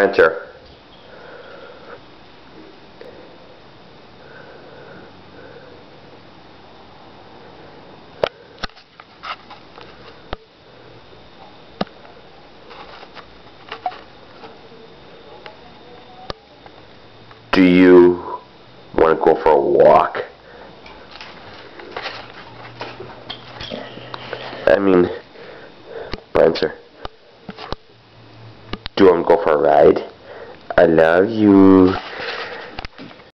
Prancer. Do you want to go for a walk? I mean, Prancer. Do you want to go for a ride? I love you.